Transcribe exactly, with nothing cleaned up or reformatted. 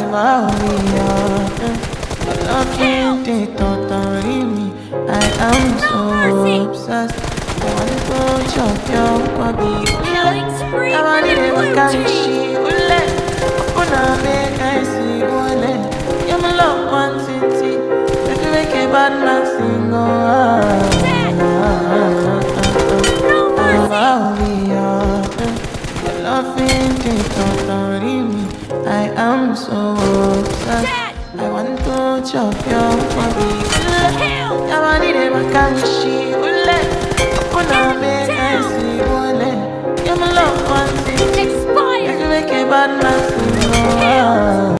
never be yours. Loving the totally me. I am so obsessed. I want to chop your body. I want to never carry she will let. Una make I see one. You're my love one city. If you make a bad man sing, oh, I'll be yours. Your loving the totally me. I am so obsessed. I want to chop your body. I want to never carry she will let. Una make I see one. You're my love one city. If you make a bad man sing, oh.